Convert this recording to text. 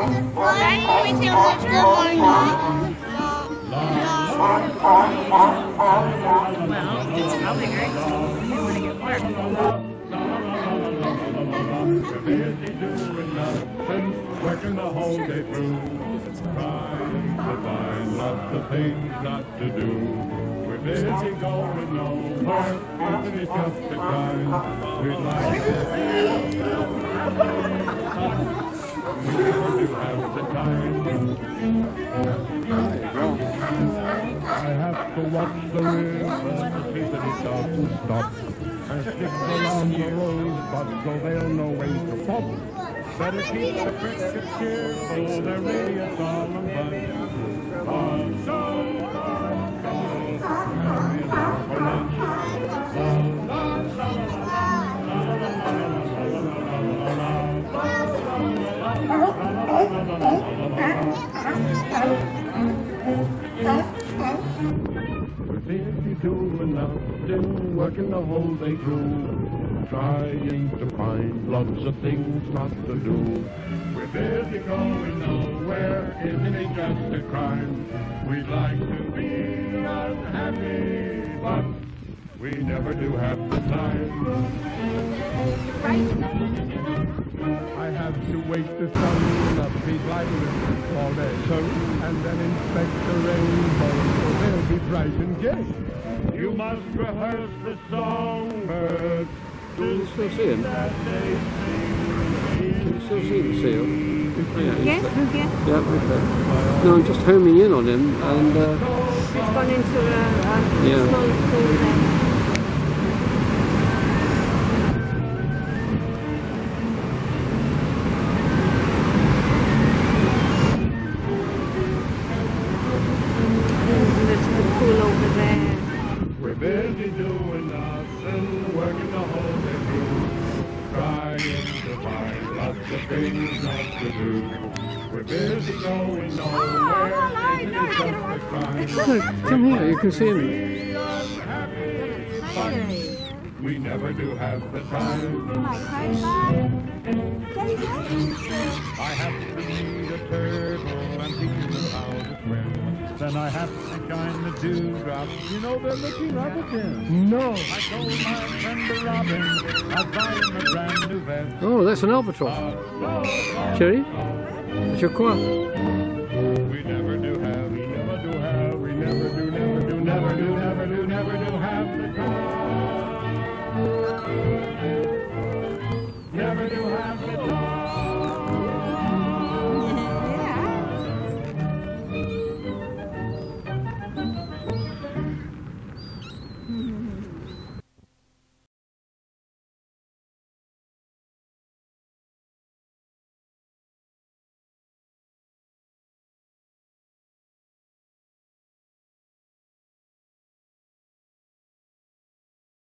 Daddy, can we take good morning? Well, it's probably great if you want to get work. We're busy doing nothing, working the whole day through, trying to find lots of things not to do. We're busy going nowhere, isn't it just a crime? We'd like to have the time. I have to watch the river to see that it doesn't stop. And sticks along the rosebud so they'll know when to pop. Better keep the crickets cheerful, they're really a solemn bunch. For lunch. We're busy doing nothing, working the whole day through, trying to find lots of things not to do. We're busy going nowhere, isn't it just a crime? We'd like to be unhappy, but we never do have the time. I have to wait the sun up, be lighted all day, and then inspect the rainbow, so they'll be bright and gay. You must rehearse the songbirds. Can you still see him? Can you still see the seal? Yes, okay. Yeah, okay. No, I'm just homing in on him, and It's gone into a small pool then. We're busy doing nothing, working the whole day through, trying to find lots of things not to do. We're busy going nowhere, isn't it just a crime? look, come here, you can see him. Be unhappy, but we never do have the time. I have to meet a turtle and teach them how to swim. Then I have to shine the dewdrops. You know they're looking up again. No. I told my friend the robin I'd buy him a brand new vest. Oh, that's an albatross. Cherry, that's your choir.